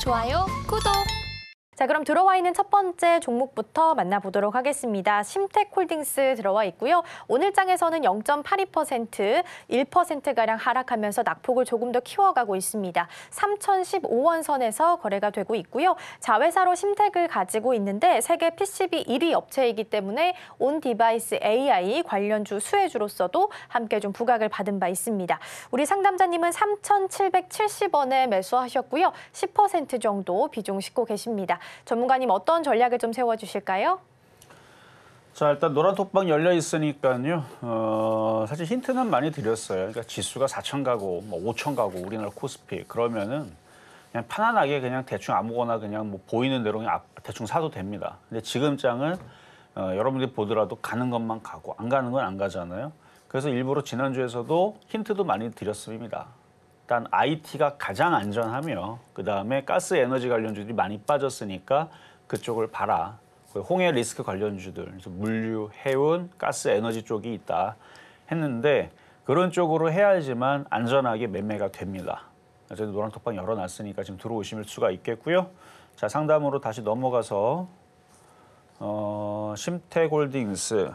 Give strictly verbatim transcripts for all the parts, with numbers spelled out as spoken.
좋아요, 구독. 자, 그럼 들어와 있는 첫 번째 종목부터 만나보도록 하겠습니다. 심텍홀딩스 들어와 있고요. 오늘 장에서는 영 점 팔이 퍼센트, 일 퍼센트가량 하락하면서 낙폭을 조금 더 키워가고 있습니다. 삼천십오 원 선에서 거래가 되고 있고요. 자회사로 심텍을 가지고 있는데 세계 피씨비 일 위 업체이기 때문에 온 디바이스 에이아이 관련주 수혜주로서도 함께 좀 부각을 받은 바 있습니다. 우리 상담자님은 삼천칠백칠십 원에 매수하셨고요. 십 퍼센트 정도 비중 싣고 계십니다. 전문가님 어떤 전략을 좀 세워주실까요? 자, 일단 노란 톡방 열려 있으니까요. 어, 사실 힌트는 많이 드렸어요. 그러니까 지수가 사천 가고 뭐 오천 가고 우리나라 코스피 그러면은 그냥 편안하게 그냥 대충 아무거나 그냥 뭐 보이는 대로 그냥 대충 사도 됩니다. 근데 지금 장은 어, 여러분들이 보더라도 가는 것만 가고 안 가는 건 안 가잖아요. 그래서 일부러 지난주에서도 힌트도 많이 드렸습니다. 일단 아이티가 가장 안전하며 그 다음에 가스 에너지 관련주들이 많이 빠졌으니까 그쪽을 봐라. 홍해 리스크 관련주들, 그래서 물류, 해운, 가스 에너지 쪽이 있다 했는데 그런 쪽으로 해야지만 안전하게 매매가 됩니다. 어쨌든 노란톡방 열어놨으니까 지금 들어오실 수가 있겠고요. 자, 상담으로 다시 넘어가서 어, 심텍홀딩스.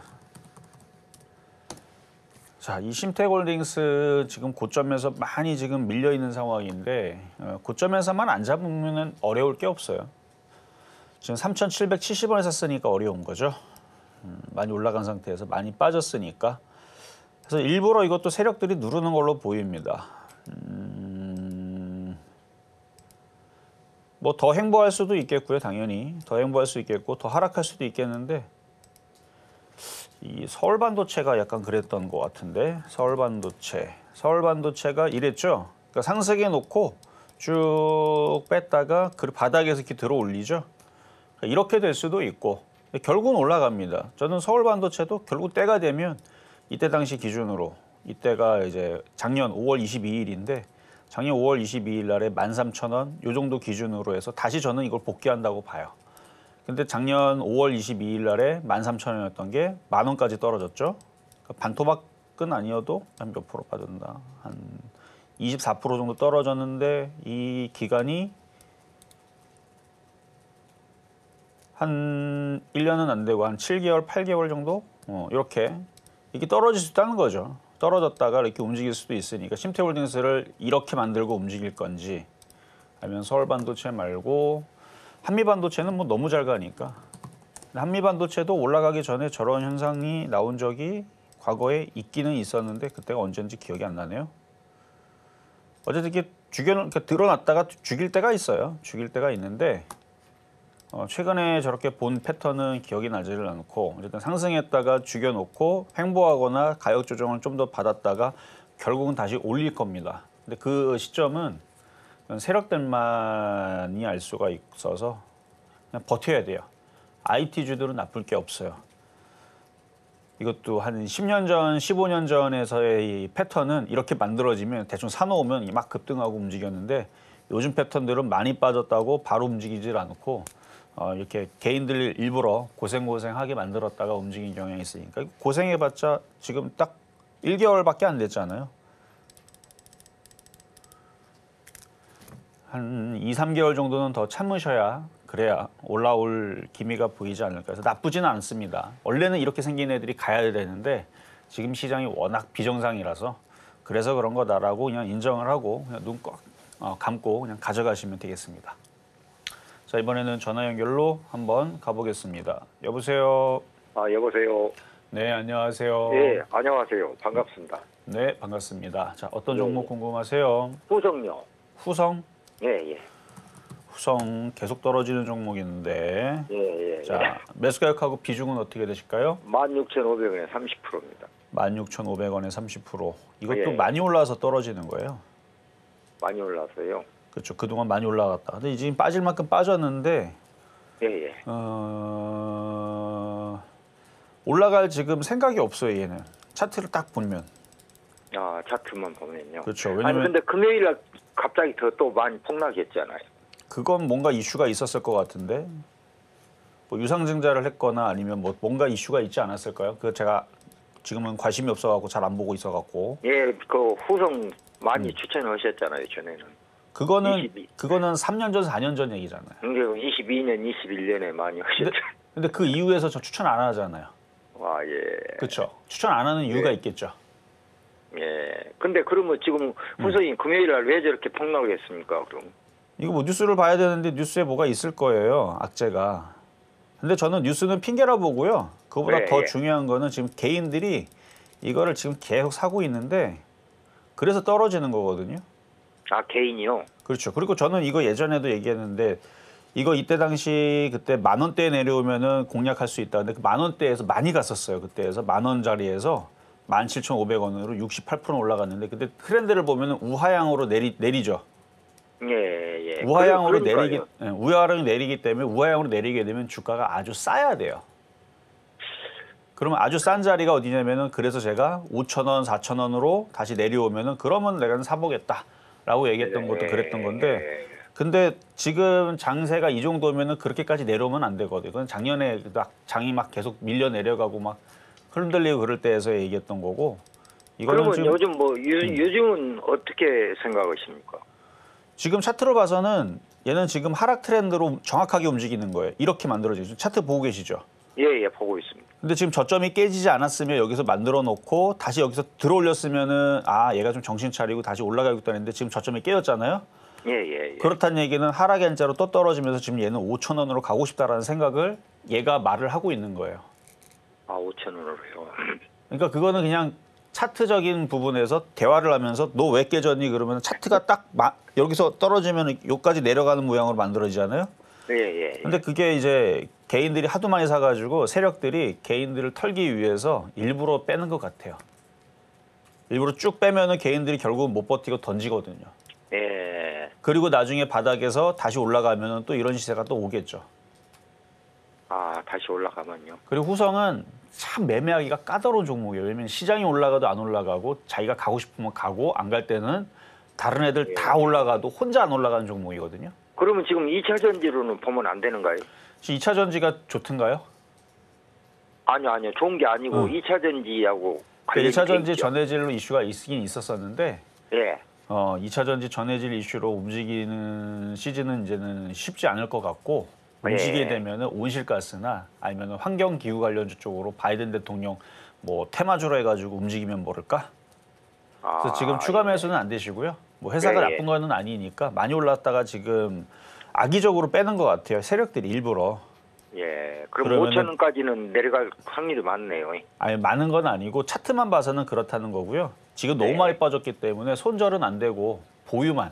자, 이 심텍홀딩스 지금 고점에서 많이 지금 밀려 있는 상황인데 어, 고점에서만 안 잡으면 어려울 게 없어요. 지금 삼천칠백칠십 원에 샀으니까 어려운 거죠. 음, 많이 올라간 상태에서 많이 빠졌으니까. 그래서 일부러 이것도 세력들이 누르는 걸로 보입니다. 음, 뭐 더 행보할 수도 있겠고요, 당연히. 더 행보할 수 있겠고 더 하락할 수도 있겠는데 이 서울반도체가 약간 그랬던 것 같은데 서울반도체, 서울반도체가 이랬죠. 그러니까 상승해 놓고 쭉 뺐다가 그 바닥에서 이렇게 들어 올리죠. 그러니까 이렇게 될 수도 있고 결국은 올라갑니다. 저는 서울반도체도 결국 때가 되면 이때 당시 기준으로 이때가 이제 작년 오월 이십이일인데 작년 오월 이십이일 날에 만 삼천 원 요 정도 기준으로 해서 다시 저는 이걸 복귀한다고 봐요. 근데 작년 오월 이십이일 날에 만 삼천 원이었던 게 만 원까지 떨어졌죠. 그러니까 반토막은 아니어도 한 몇 프로 빠졌나? 한 이십사 퍼센트 정도 떨어졌는데 이 기간이 한 일 년은 안 되고 한 칠 개월, 팔 개월 정도? 어, 이렇게 이렇게 떨어질 수 있다는 거죠. 떨어졌다가 이렇게 움직일 수도 있으니까 심텍홀딩스를 이렇게 만들고 움직일 건지 아니면 서울반도체 말고 한미반도체는 뭐 너무 잘 가니까. 한미반도체도 올라가기 전에 저런 현상이 나온 적이 과거에 있기는 있었는데 그때가 언제인지 기억이 안 나네요. 어쨌든 이렇게 죽여, 그러니까 드러났다가 죽일 때가 있어요. 죽일 때가 있는데 어, 최근에 저렇게 본 패턴은 기억이 나지를 않고 어쨌든 상승했다가 죽여놓고 횡보하거나 가격 조정을 좀 더 받았다가 결국은 다시 올릴 겁니다. 근데 그 시점은 세력들만이 알 수가 있어서 그냥 버텨야 돼요. 아이티주들은 나쁠 게 없어요. 이것도 한 십 년 전, 십오 년 전에서의 이 패턴은 이렇게 만들어지면 대충 사놓으면 막 급등하고 움직였는데 요즘 패턴들은 많이 빠졌다고 바로 움직이질 않고 어, 이렇게 개인들 일부러 고생고생하게 만들었다가 움직인 경향이 있으니까 고생해봤자 지금 딱 일 개월밖에 안 됐잖아요. 한 이, 삼 개월 정도는 더 참으셔야 그래야 올라올 기미가 보이지 않을까 해서 나쁘지는 않습니다. 원래는 이렇게 생긴 애들이 가야 되는데 지금 시장이 워낙 비정상이라서 그래서 그런 거다라고 그냥 인정을 하고 그냥 눈 꽉 어, 감고 그냥 가져가시면 되겠습니다. 자, 이번에는 전화 연결로 한번 가보겠습니다. 여보세요. 아, 여보세요. 네, 안녕하세요. 네, 안녕하세요. 반갑습니다. 네, 반갑습니다. 자, 어떤 네, 종목 네. 궁금하세요? 후성요. 후성? 예, 예. 후성 계속 떨어지는 종목인데. 예, 예. 자, 매수 가격하고 비중은 어떻게 되실까요? 만 육천오백 원에 삼십 퍼센트입니다. 만 육천오백 원에 삼십 퍼센트. 이것도 예, 예. 많이 올라서 떨어지는 거예요. 많이 올라서요. 그렇죠. 그동안 많이 올라갔다. 근데 지금 빠질 만큼 빠졌는데 예, 예. 어... 올라갈 지금 생각이 없어요, 얘는. 차트를 딱 보면. 아, 차트만 보면요. 그렇죠. 아니, 왜냐면 근데 금요일 날 갑자기 더 또 많이 폭락했잖아요. 그건 뭔가 이슈가 있었을 것 같은데. 뭐 유상증자를 했거나 아니면 뭐 뭔가 이슈가 있지 않았을까요? 그 제가 지금은 관심이 없어갖고 잘 안 보고 있어갖고. 예, 그 후성 많이 음. 추천하셨잖아요, 전에는. 그거는 이십이. 그거는 삼 년 전, 사 년 전 얘기잖아요. 근데 이십이 년, 이십일 년에 많이 하셨죠. 근데, 근데 그 이후에서 저 추천 안 하잖아요. 와, 예. 그렇죠. 추천 안 하는 이유가 예. 있겠죠. 예. 근데 그러면 지금 후서인 금요일 날 왜 저렇게 폭락했습니까, 그럼? 이거 뭐 뉴스를 봐야 되는데 뉴스에 뭐가 있을 거예요. 악재가. 근데 저는 뉴스는 핑계라 보고요. 그거보다 예, 더 예. 중요한 거는 지금 개인들이 이거를 지금 계속 사고 있는데 그래서 떨어지는 거거든요. 아, 개인이요? 그렇죠. 그리고 저는 이거 예전에도 얘기했는데 이거 이때 당시 그때 만 원대에 내려오면은 공략할 수 있다. 근데 그 만 원대에서 많이 갔었어요. 그때에서 만 원짜리에서 만 칠천오백 원으로 육십팔 퍼센트 올라갔는데 그때 트렌드를 보면은 우하향으로 내리 내리죠. 예, 예. 우하향으로 그러- 내리기 그러니까요. 예, 우하향으로 내리기 때문에 우하향으로 내리게 되면 주가가 아주 싸야 돼요. 그러면 아주 싼 자리가 어디냐면은 그래서 제가 오천 원, 사천 원으로 다시 내려오면은 그러면 내가 사보겠다라고 얘기했던 것도 그랬던 건데 근데 지금 장세가 이 정도면은 그렇게까지 내려오면 안 되거든요. 그건 작년에 막 장이 막 계속 밀려 내려가고 막 흔들리고 그럴 때에서 얘기했던 거고 이거는 그러면 좀 요즘 뭐 요, 요즘은 어떻게 생각하십니까? 지금 차트로 봐서는 얘는 지금 하락 트렌드로 정확하게 움직이는 거예요. 이렇게 만들어지죠. 차트 보고 계시죠? 예, 예, 보고 있습니다. 근데 지금 저점이 깨지지 않았으면 여기서 만들어 놓고 다시 여기서 들어올렸으면은 아 얘가 좀 정신 차리고 다시 올라가고 있다는데 지금 저점이 깨졌잖아요. 예, 예, 예. 그렇다는 얘기는 하락의 한자로 또 떨어지면서 지금 얘는 오천 원으로 가고 싶다라는 생각을 얘가 말을 하고 있는 거예요. 아, 오천 원으로요. 그러니까 그거는 그냥 차트적인 부분에서 대화를 하면서 너 왜 깨졌니 그러면 차트가 딱 마, 여기서 떨어지면 여기까지 내려가는 모양으로 만들어지잖아요. 예, 예, 예. 근데 그게 이제 개인들이 하도 많이 사가지고 세력들이 개인들을 털기 위해서 일부러 빼는 것 같아요. 일부러 쭉 빼면은 개인들이 결국은 못 버티고 던지거든요. 예. 그리고 나중에 바닥에서 다시 올라가면은 또 이런 시세가 또 오겠죠. 아, 다시 올라가면요. 그리고 후성은 참 매매하기가 까다로운 종목이에요. 왜냐면 시장이 올라가도 안 올라가고 자기가 가고 싶으면 가고 안 갈 때는 다른 애들 다 올라가도 혼자 안 올라가는 종목이거든요. 그러면 지금 이 차 전지로는 보면 안 되는가요? 이 차 전지가 좋든가요? 아니요, 아니요. 좋은 게 아니고 응. 이 차 전지하고 그 관련이 이 차 돼 전지 있죠. 전해질로 이슈가 있긴 있었었는데 예. 어, 이 차 전지 전해질 이슈로 움직이는 시즌은 이제는 쉽지 않을 것 같고 움직이게 예. 되면은 온실가스나 아니면 환경 기후 관련주 쪽으로 바이든 대통령 뭐 테마주로 해가지고 움직이면 모를까? 아, 그래서 지금 추가 예. 매수는 안 되시고요. 뭐 회사가 예, 예. 나쁜 거는 아니니까 많이 올랐다가 지금 악의적으로 빼는 것 같아요. 세력들이 일부러. 예. 그럼 그러면은- 오천 원까지는 내려갈 확률이 많네요. 아니 많은 건 아니고 차트만 봐서는 그렇다는 거고요. 지금 너무 네. 많이 빠졌기 때문에 손절은 안 되고 보유만.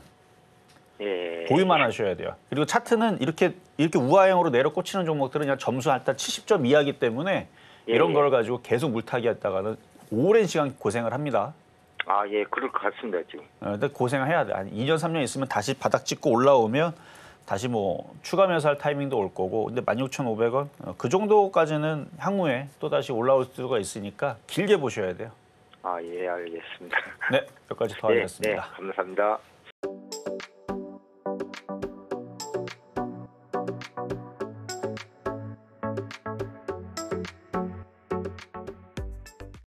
예. 보유만 하셔야 돼요. 그리고 차트는 이렇게 이렇게 우하향으로 내려 꽂히는 종목들은 그냥 점수 일단 칠십 점 이하기 때문에 예, 이런 예. 걸 가지고 계속 물타기 했다가는 오랜 시간 고생을 합니다. 아, 예. 그럴 것 같습니다, 지금. 어, 근데 고생을 해야 돼. 한 이 년, 삼 년 있으면 다시 바닥 찍고 올라오면 다시 뭐 추가 매수할 타이밍도 올 거고. 근데 만 육천 오백 원 어, 그 정도까지는 향후에 또 다시 올라올 수가 있으니까 길게 보셔야 돼요. 아, 예, 알겠습니다. 네, 몇 가지 더 예, 네, 하겠습니다. 감사합니다.